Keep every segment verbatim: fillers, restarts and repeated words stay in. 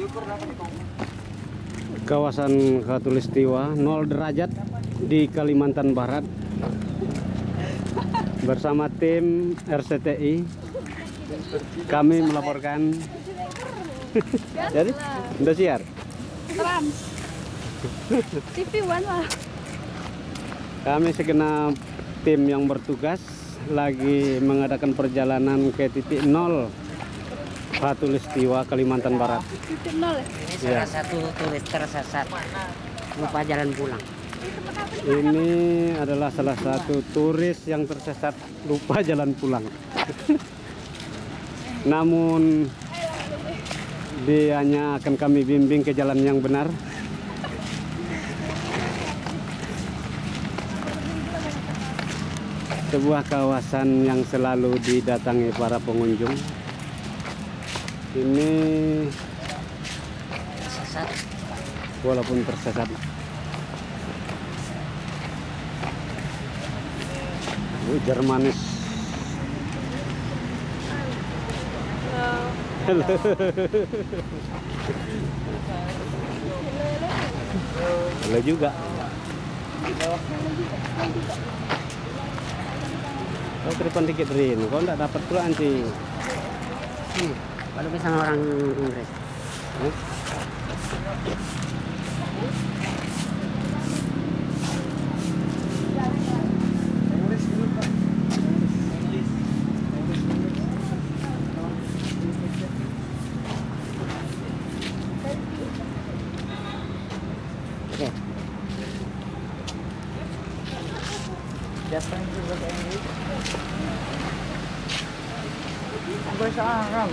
Kawasan Khatulistiwa nol derajat di Kalimantan Barat bersama tim R C T I. Kami melaporkan. Jadi udah siar Trans T V One lah. Kami segenap tim yang bertugas lagi mengadakan perjalanan ke titik nol Khatulistiwa, Kalimantan Barat. Titik nol ya? Ini salah satu turis tersesat, lupa jalan pulang. Ini adalah salah satu turis yang tersesat lupa jalan pulang. Namun dianya akan kami bimbing ke jalan yang benar. Sebuah kawasan yang selalu didatangi para pengunjung. Ini Tersesat. walaupun tersesat. Oh, Jermanis. Halo. Halo juga. Oh, ke depan dikit Rin. Kau enggak dapat pula anjing. Hmm. Kalau bisa orang Inggris. Hmm? Oke. Siapa yang bisa bahasa Inggris? Bahasa Arab.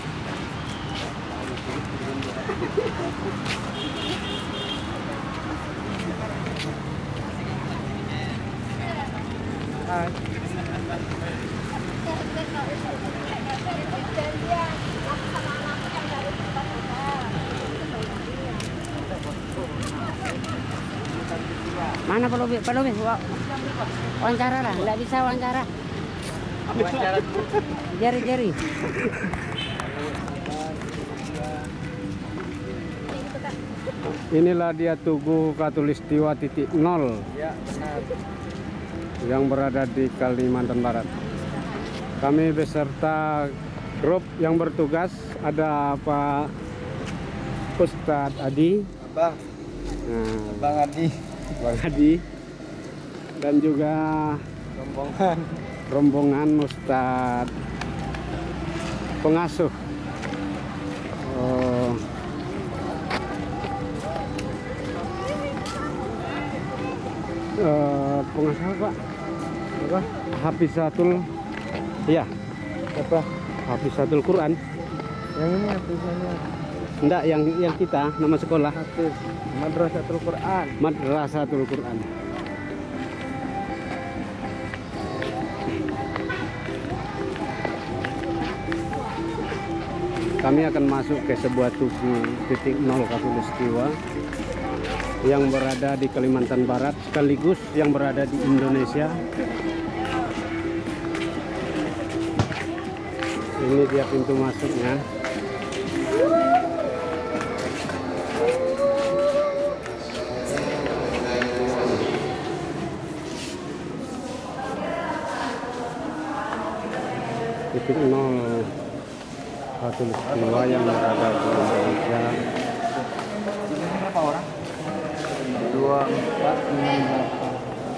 Mana Pak Lubi? Pak Lubi, wa- wawancara lah, nggak bisa wawancara. Jari jari. Inilah dia Tugu Khatulistiwa titik nol Ya, benar. yang berada di Kalimantan Barat. Kami beserta grup yang bertugas, ada Pak Ustadz Adi, Abang, nah, Bang Adi, Bang Adi, dan juga rombongan. rombongan Ustadz pengasuh. Oh, eh, pengasuh Pak, Apa? Hafizatul, iya, Apa? Hafizatul Quran. Yang ini tulisannya Enggak, yang yang kita nama sekolah Hafiz Madrasatul Quran. Madrasatul Quran. Kami akan masuk ke sebuah tugu titik nol Khatulistiwa yang berada di Kalimantan Barat sekaligus yang berada di Indonesia. Ini dia pintu masuknya. Titik nol Khatulistiwa yang berada di Indonesia. Ini berapa orang? Dua, empat, enam, delapan.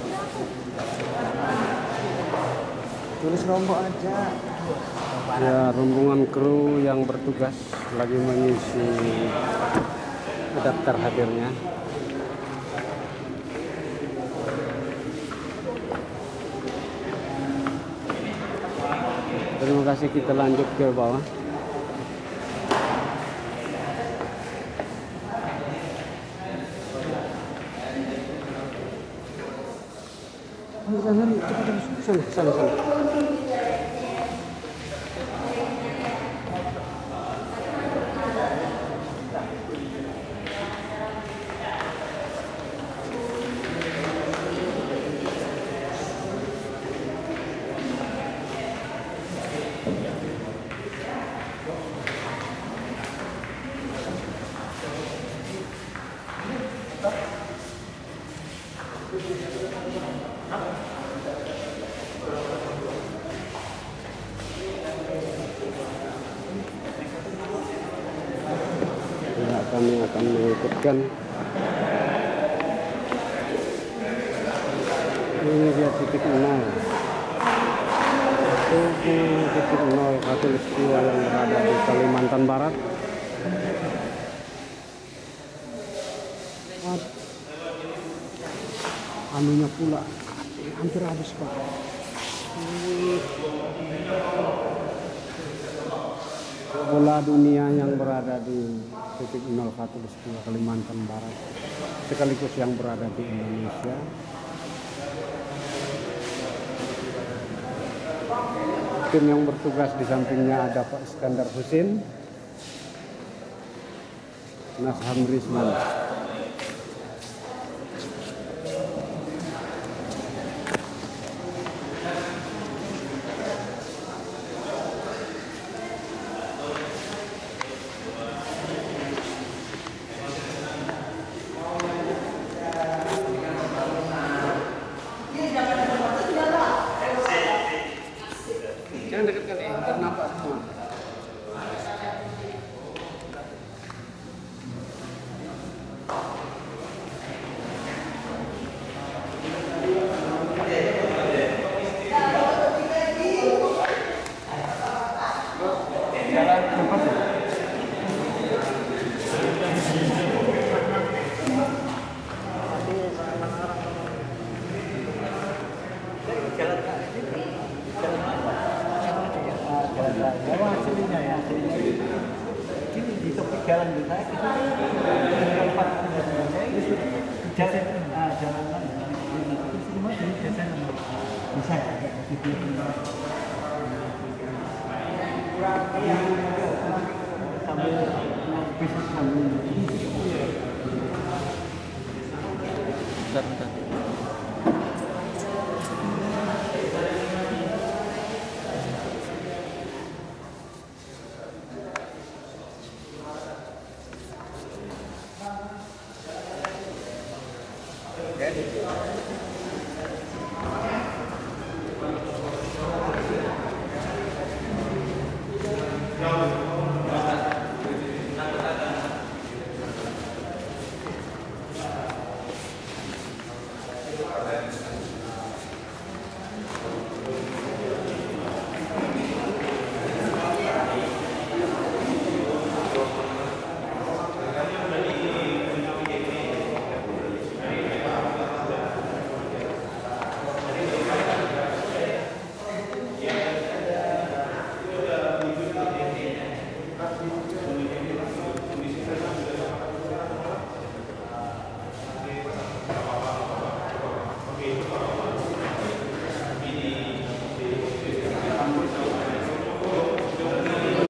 Tulis nombor aja. Ya, rombongan kru yang bertugas lagi mengisi daftar hadirnya. Terima kasih, kita lanjut ke bawah. Sana, sana, sana, sana. kami akan mengikutkan. Ini dia titik nol. Tugu titik nol Khatulistiwa yang berada di Kalimantan Barat. Anunya pula hampir habis Pak. Bola dunia yang berada di titik nol Khatulistiwa Kalimantan Barat sekaligus yang berada di Indonesia. Tim yang bertugas di sampingnya ada Pak Iskandar Husin, Nas Hamrisman. Jangan dekatkan ya, ntar nampak semua. Jalan tempat ya? Bawa aslinya ya, aslinya ini di topik jalan di saya itu tempat jalan, ah jalan itu semua jadi biasanya bisa sambil bisnis sambil bentar bentar. Okay.